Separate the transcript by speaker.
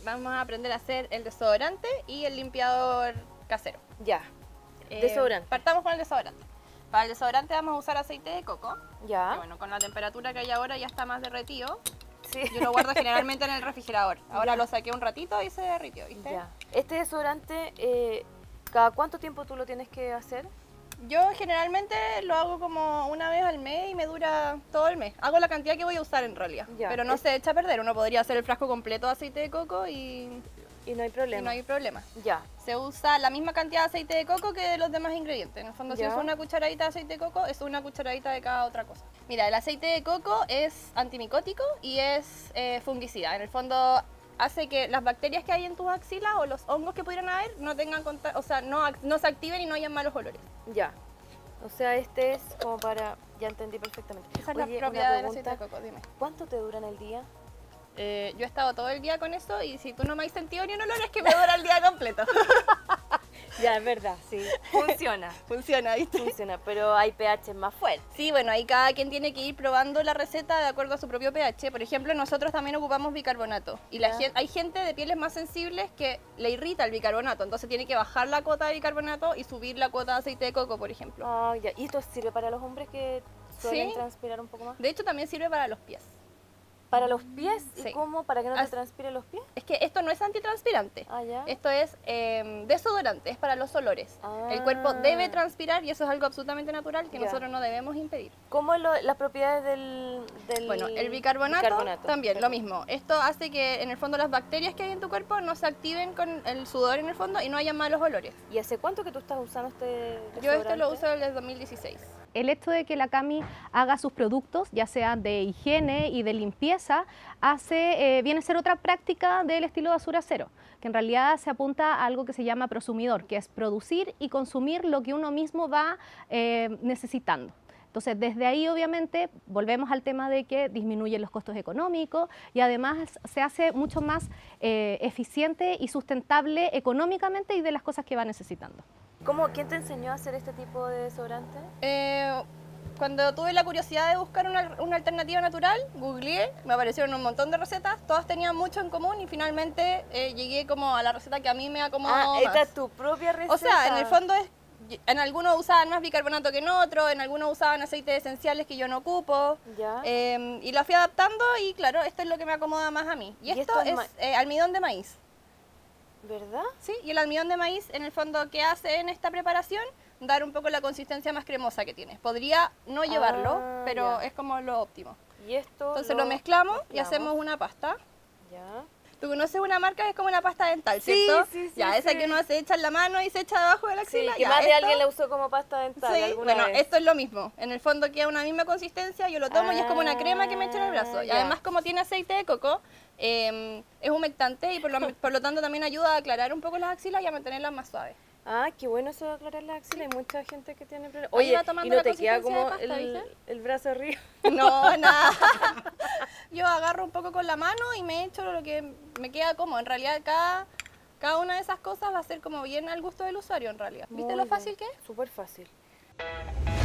Speaker 1: vamos a aprender a hacer el desodorante y el limpiador casero.
Speaker 2: Ya. Desodorante.
Speaker 1: Partamos con el desodorante. Para el desodorante vamos a usar aceite de coco.
Speaker 2: Ya.
Speaker 1: Que bueno, con la temperatura que hay ahora ya está más derretido.
Speaker 2: Sí.
Speaker 1: Yo lo guardo generalmente en el refrigerador. Ahora lo saqué un ratito y se derritió, ¿viste?
Speaker 2: Ya. Este desodorante, ¿cada cuánto tiempo tú lo tienes que hacer?
Speaker 1: Yo generalmente lo hago como una vez al mes y me dura todo el mes. Hago la cantidad que voy a usar en realidad,
Speaker 2: Ya.
Speaker 1: pero no se echa a perder. Uno podría hacer el frasco completo de aceite de coco y
Speaker 2: no hay problema.
Speaker 1: no hay problema.
Speaker 2: Ya.
Speaker 1: Se usa la misma cantidad de aceite de coco que de los demás ingredientes. En el fondo, si
Speaker 2: Ya.
Speaker 1: uso una cucharadita de aceite de coco, es una cucharadita de cada otra cosa. Mira, el aceite de coco es antimicótico y es fungicida. En el fondo hace que las bacterias que hay en tus axilas o los hongos que pudieran haber no tengan o sea, no se activen y no hayan malos olores.
Speaker 2: Ya. O sea, este es como para... Ya entendí perfectamente.
Speaker 1: Esa es
Speaker 2: Oye,
Speaker 1: la propiedad del
Speaker 2: una
Speaker 1: aceite de
Speaker 2: pregunta.
Speaker 1: coco, dime.
Speaker 2: ¿Cuánto te dura en el día?
Speaker 1: Yo he estado todo el día con eso y si tú no me has sentido ni un olor es que me dura el día completo.
Speaker 2: Ya, es verdad, sí. Funciona.
Speaker 1: Funciona, ¿viste?
Speaker 2: Funciona, pero hay pH más fuertes.
Speaker 1: Sí, bueno, ahí cada quien tiene que ir probando la receta de acuerdo a su propio pH. Por ejemplo, nosotros también ocupamos bicarbonato. Y hay gente de pieles más sensibles que le irrita el bicarbonato. Entonces tiene que bajar la cuota de bicarbonato y subir la cuota de aceite de coco, por ejemplo.
Speaker 2: Ah, ya. ¿Y esto sirve para los hombres que suelen
Speaker 1: Sí.
Speaker 2: transpirar un poco más?
Speaker 1: De hecho, también sirve para los pies.
Speaker 2: ¿Para los pies? ¿Y
Speaker 1: Sí.
Speaker 2: cómo? ¿Para que no te transpiren los pies?
Speaker 1: Es que esto no es antitranspirante.
Speaker 2: Ah, ya.
Speaker 1: Esto es desodorante, es para los olores. El
Speaker 2: Ah.
Speaker 1: cuerpo debe transpirar y eso es algo absolutamente natural que
Speaker 2: Ya.
Speaker 1: nosotros no debemos impedir.
Speaker 2: ¿Cómo las propiedades del
Speaker 1: Bueno, el bicarbonato también, lo mismo. Esto hace que en el fondo las bacterias que hay en tu cuerpo no se activen con el sudor en el fondo y no haya malos olores.
Speaker 2: ¿Y hace cuánto que tú estás usando este desodorante?
Speaker 1: Yo esto lo uso desde 2016.
Speaker 3: El hecho de que la Cami haga sus productos, ya sea de higiene y de limpieza, viene a ser otra práctica del estilo basura cero, que en realidad se apunta a algo que se llama prosumidor, que es producir y consumir lo que uno mismo va necesitando. Entonces, desde ahí, obviamente, volvemos al tema de que disminuyen los costos económicos y además se hace mucho más eficiente y sustentable económicamente y de las cosas que va necesitando.
Speaker 2: ¿Quién te enseñó a hacer este tipo de desodorante?
Speaker 1: Cuando tuve la curiosidad de buscar una alternativa natural, googleé, me aparecieron un montón de recetas, todas tenían mucho en común y finalmente llegué como a la receta que a mí me acomodó más.
Speaker 2: Esta es tu propia receta.
Speaker 1: O sea, en el fondo en algunos usaban más bicarbonato que en otros, en algunos usaban aceites esenciales que yo no ocupo.
Speaker 2: Ya.
Speaker 1: Y la fui adaptando y claro, esto es lo que me acomoda más a mí. Y esto es almidón de maíz.
Speaker 2: ¿Verdad?
Speaker 1: Sí, y el almidón de maíz en el fondo, ¿qué hace en esta preparación? Dar un poco la consistencia más cremosa que tiene. Podría no llevarlo, pero
Speaker 2: ya.
Speaker 1: es como lo óptimo.
Speaker 2: Y esto
Speaker 1: Entonces lo mezclamos y hacemos una pasta.
Speaker 2: Ya.
Speaker 1: ¿Tú conoces una marca que es como una pasta dental,
Speaker 2: Sí,
Speaker 1: cierto?
Speaker 2: sí,
Speaker 1: Ya, esa que uno se echa en la mano y se echa debajo de la axila.
Speaker 2: Sí, que
Speaker 1: ya,
Speaker 2: más de
Speaker 1: esto-
Speaker 2: alguien la usó como pasta dental
Speaker 1: Sí,
Speaker 2: alguna
Speaker 1: bueno,
Speaker 2: vez.
Speaker 1: esto es lo mismo. En el fondo queda una misma consistencia, yo lo tomo y es como una crema que me echo en el brazo. Y
Speaker 2: ya.
Speaker 1: además como tiene aceite de coco, es humectante y por lo tanto también ayuda a aclarar un poco las axilas y a mantenerlas más suaves.
Speaker 2: Ah, qué bueno eso de aclarar la axila. Hay mucha gente que tiene problemas.
Speaker 1: Ahí
Speaker 2: Oye,
Speaker 1: va tomando
Speaker 2: ¿y no
Speaker 1: la
Speaker 2: te queda
Speaker 1: consistencia
Speaker 2: como
Speaker 1: de pasta, ¿viste?
Speaker 2: el brazo arriba?
Speaker 1: No, nada. Yo agarro un poco con la mano y me echo lo que me queda como. En realidad cada una de esas cosas va a ser como bien al gusto del usuario en realidad. ¿Viste
Speaker 2: Muy
Speaker 1: lo
Speaker 2: bien.
Speaker 1: fácil que es?
Speaker 2: Súper fácil.